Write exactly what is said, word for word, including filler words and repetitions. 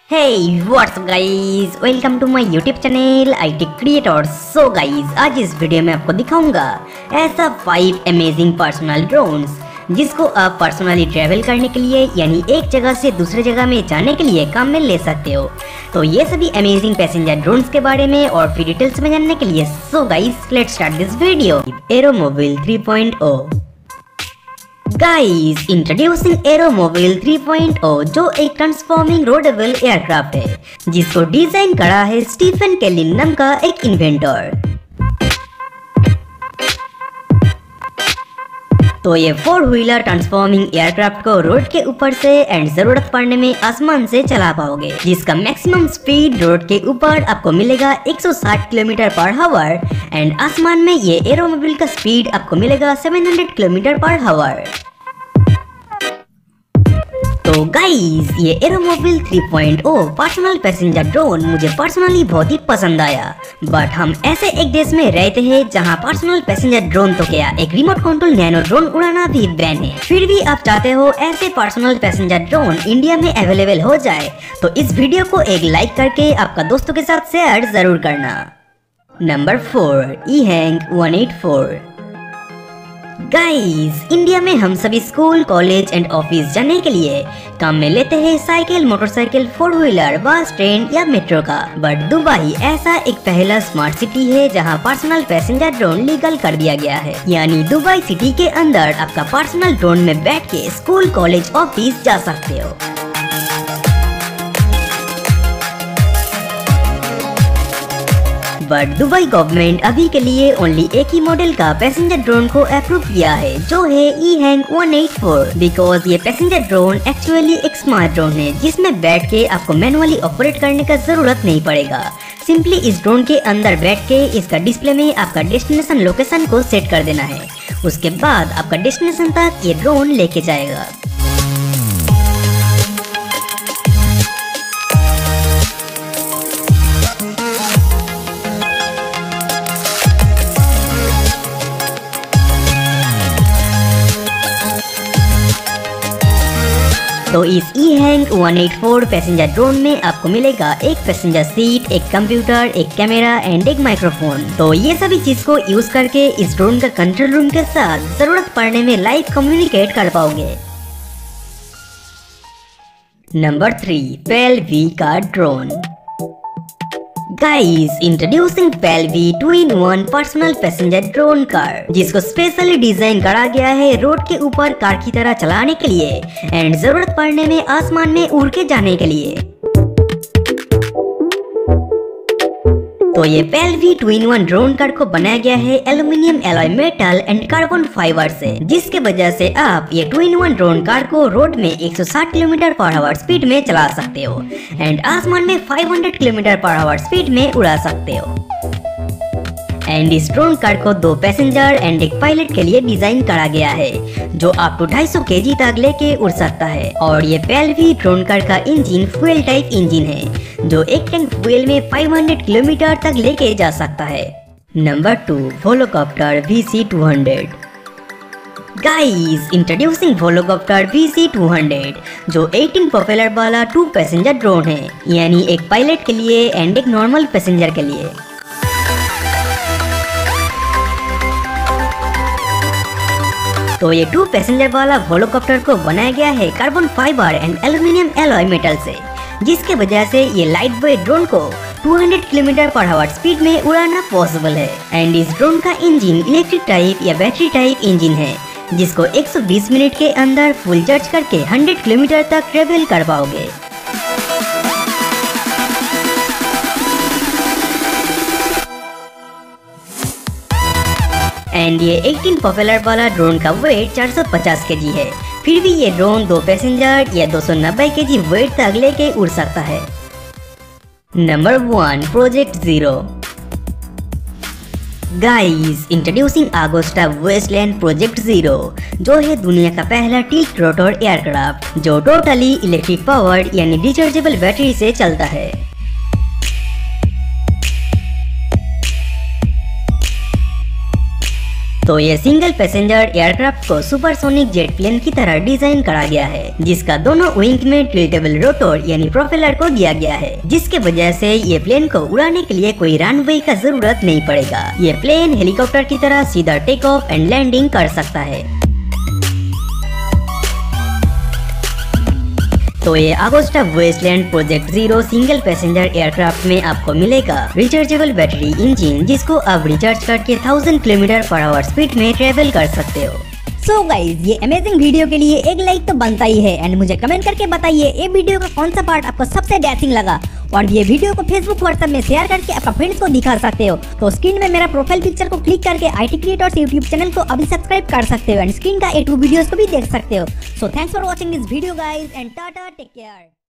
Hey, what's up guys? Welcome to my YouTube channel I T Creator। So guys, आज इस video में आपको दिखाऊंगा ऐसा फाइव अमेजिंग पर्सनल ड्रोन्स जिसको आप पर्सनली ट्रैवल करने के लिए यानी एक जगह से दूसरे जगह में जाने के लिए काम में ले सकते हो। तो ये सभी अमेजिंग पैसेंजर ड्रोन्स के बारे में और फिर डिटेल्स में जानने के लिए so guys let's start this video. AeroMobil three point O guys, introducing AeroMobil three point O जो एक ट्रांसफॉर्मिंग रोडेबल एयरक्राफ्ट है जिसको डिजाइन करा है स्टीफन केलिन नाम का एक इन्वेंटर। तो ये फोर व्हीलर ट्रांसफॉर्मिंग एयरक्राफ्ट को रोड के ऊपर से एंड जरूरत पड़ने में आसमान से चला पाओगे, जिसका मैक्सिमम स्पीड रोड के ऊपर आपको मिलेगा एक सौ साठ किलोमीटर पर आवर एंड आसमान में ये एरोमोबाइल का स्पीड आपको मिलेगा सात सौ किलोमीटर पर आवर। तो गाइस, ये AeroMobil three point O personal passenger drone मुझे पर्सनली बहुत ही पसंद आया। बट हम ऐसे एक देश में रहते हैं जहां पर्सनल पैसेंजर ड्रोन तो क्या एक रिमोट कंट्रोल नैनो ड्रोन उड़ाना भी बैन है, फिर भी आप चाहते हो ऐसे पर्सनल पैसेंजर ड्रोन इंडिया में अवेलेबल हो जाए तो इस वीडियो को एक लाइक करके आपका दोस्तों के साथ शेयर जरूर करना। Number four, EHang one eight four. Guys, India में हम सभी स्कूल, कॉलेज एंड ऑफिस जाने के लिए काम में लेते हैं cycle, motorcycle, four wheeler, bus, train या मेट्रो का। बट दुबई ऐसा एक पहला स्मार्ट सिटी है जहां पर्सनल पैसेंजर ड्रोन लीगल कर दिया गया है, यानी दुबई सिटी के अंदर आपका पर्सनल ड्रोन में बैठ के स्कूल, कॉलेज, ऑफिस जा सकते हो। बट दुबई गवर्नमेंट अभी के लिए ओनली एक ही मॉडल का पैसेंजर ड्रोन को अप्रूव किया है जो है EHang one eight four, because ये पैसेंजर ड्रोन एक्चुअली एक स्मार्ट ड्रोन है जिसमें बैठ के आपको मैनुअली ऑपरेट करने का जरूरत नहीं पड़ेगा। सिंपली इस ड्रोन के अंदर बैठ के इसका डिस्प्ले में आपका डेस्टिनेशन लोकेशन को सेट कर देना है, उसके बाद आपका डेस्टिनेशन तक ये ड्रोन लेके जाएगा। तो इस EHang one eight four passenger drone में आपको मिलेगा एक पैसेंजर सीट, एक कंप्यूटर, एक कैमरा एंड एक माइक्रोफोन। तो ये सभी चीज को यूज करके इस ड्रोन का कंट्रोल रूम के साथ जरूरत पड़ने में लाइव कम्युनिकेट कर पाओगे। नंबर थ्री, पेलवी का ड्रोन। Guys, introducing PAL-V two in one personal passenger drone car जिसको स्पेशली डिजाइन करा गया है रोड के ऊपर कार की तरह चलाने के लिए एंड जरूरत पड़ने में आसमान में उड़ के जाने के लिए। तो ये PAL-V two in one drone car को बनाया गया है aluminium alloy metal and carbon fibre से, जिसके वजह से आप ये two in one drone car को रोड में एक सौ साठ किलोमीटर पर आवर स्पीड में चला सकते हो एंड आसमान में पाँच सौ किलोमीटर पर आवर स्पीड में उड़ा सकते हो। एंड इस ड्रोन कार को दो पैसेंजर एंड एक पायलट के लिए डिजाइन करा गया है जो आप टू ढाई सौ केजी तक लेके उड़ सकता है। और ये पेलवी ड्रोन कार का इंजन फ्यूल टाइप इंजन है जो एक टैंक फ्यूल में पाँच सौ किलोमीटर तक लेके जा सकता है। Number two, Volocopter V C two hundred. Guys, introducing Volocopter V C two hundred जो अठारह प्रोपेलर वाला टू पैसेंजर ड्रोन है, यानी एक पायलट के लिए एंड एक नॉर्मल पैसेंजर के लिए। तो ये टू पैसेंजर वाला वोलोकॉप्टर को बनाया गया है carbon fibre and aluminium alloy metal से, जिसके वजह से ये लाइट वेट ड्रोन को दो सौ किलोमीटर पर आवर स्पीड में उड़ाना पॉसिबल है। एंड इस ड्रोन का इंजन इलेक्ट्रिक टाइप या बैटरी टाइप इंजन है जिसको एक सौ बीस मिनट के अंदर फुल चार्ज करके सौ किलोमीटर तक ट्रेवल कर पाओगे। एंड ये अठारह प्रोपेलर वाला ड्रोन का वेट चार सौ पचास केजी है, फिर भी ये ड्रोन दो पैसेंजर या दो सौ नब्बे केजी वेट तक लेके उड़ सकता है। Number one, project zero. Guys, introducing Agusta Westland project zero जो है दुनिया का पहला टिल्ट रोटर एयरक्राफ्ट जो टोटली इलेक्ट्रिक पावर्ड यानी रिचार्जेबल बैटरी से चलता है। तो ये सिंगल पैसेंजर एयरक्राफ्ट को सुपरसोनिक जेट प्लेन की तरह डिजाइन करा गया है, जिसका दोनों विंग में टिल्टेबल रोटर यानी प्रोपेलर को दिया गया है, जिसके वजह से ये प्लेन को उड़ाने के लिए कोई रनवे का जरूरत नहीं पड़ेगा। ये प्लेन हेलीकॉप्टर की तरह सीधा टेक ऑफ एंड लैंडिंग कर सकता है। तो ये Agusta Westland project zero single passenger aircraft में आपको मिलेगा रिचार्जेबल बैटरी इंजन, जिसको आप रिचार्ज करके thousand kilometre per hour speed में ट्रेवल कर सकते हो। सो so गाइज, ये अमेजिंग वीडियो के लिए एक लाइक तो बनता ही है एंड मुझे कमेंट करके बताइए ये वीडियो का कौन सा पार्ट आपको सबसे डेथिंग लगा, और ये वीडियो को फेसबुक व्हाट्सएप में शेयर करके अपना फ्रेंड्स को दिखा सकते हो। तो स्क्रीन में मेरा प्रोफाइल पिक्चर को क्लिक करके आईटी क्रिएटर्स यूट्यूब चैनल को अभी सब्सक्राइब कर सकते हो एंड स्क्रीन का ए टू वीडियोस को भी देख सकते हो। So thanks for watching this video guys and tata, take care.